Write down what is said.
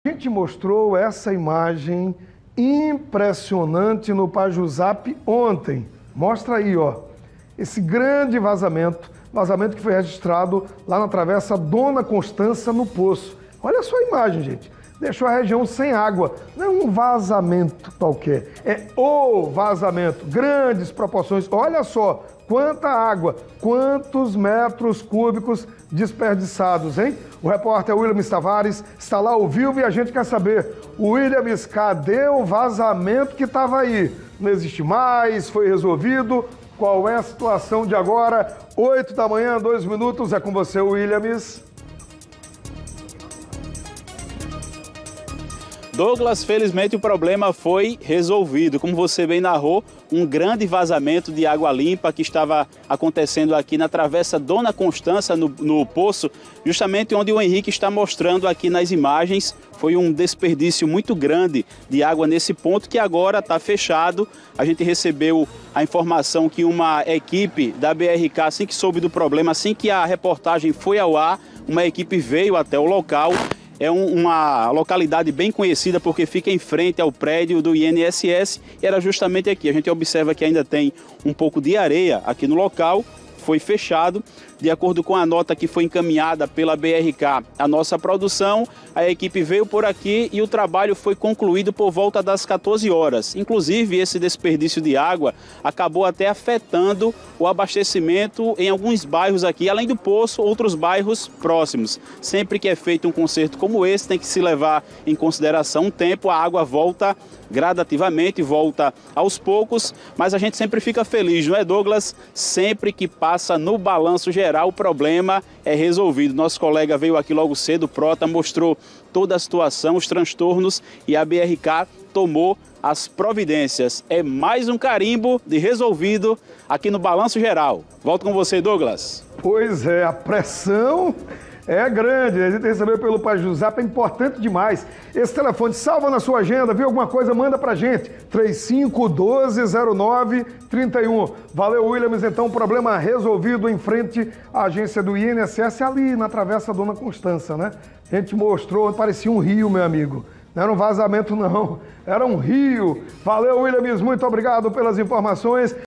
A gente mostrou essa imagem impressionante no Pajuzap ontem. Mostra aí, ó, esse grande vazamento que foi registrado lá na Travessa Dona Constança, no Poço. Olha só a imagem, gente. Deixou a região sem água. Não é um vazamento qualquer, é o vazamento. Grandes proporções. Olha só quanta água, quantos metros cúbicos desperdiçados, hein? O repórter Williams Tavares está lá ao vivo e a gente quer saber, Williams, cadê o vazamento que estava aí? Não existe mais? Foi resolvido? Qual é a situação de agora? 8 da manhã, 2 minutos. É com você, Williams. Douglas, felizmente o problema foi resolvido. Como você bem narrou, um grande vazamento de água limpa que estava acontecendo aqui na Travessa Dona Constança, no Poço, justamente onde o Henrique está mostrando aqui nas imagens. Foi um desperdício muito grande de água nesse ponto que agora está fechado. A gente recebeu a informação que uma equipe da BRK, assim que soube do problema, assim que a reportagem foi ao ar, uma equipe veio até o local. É uma localidade bem conhecida porque fica em frente ao prédio do INSS e era justamente aqui. A gente observa que ainda tem um pouco de areia aqui no local, foi fechado. De acordo com a nota que foi encaminhada pela BRK, a nossa produção, a equipe veio por aqui e o trabalho foi concluído por volta das 14 horas. Inclusive, esse desperdício de água acabou até afetando o abastecimento em alguns bairros aqui, além do Poço, outros bairros próximos. Sempre que é feito um conserto como esse, tem que se levar em consideração um tempo, a água volta gradativamente, volta aos poucos, mas a gente sempre fica feliz, não é, Douglas? Sempre que passa no balanço geral, o problema é resolvido. Nosso colega veio aqui logo cedo, o Prota, mostrou toda a situação, os transtornos e a BRK tomou as providências. É mais um carimbo de resolvido aqui no balanço geral. Volto com você, Douglas. Pois é, a pressão é grande, a gente recebeu pelo Pajuzap, é importante demais. Esse telefone, salva na sua agenda, viu alguma coisa, manda pra gente, 35120931. Valeu, Williams, então, problema resolvido em frente à agência do INSS, ali na Travessa Dona Constança, né? A gente mostrou, parecia um rio, meu amigo. Não era um vazamento, não, era um rio. Valeu, Williams, muito obrigado pelas informações.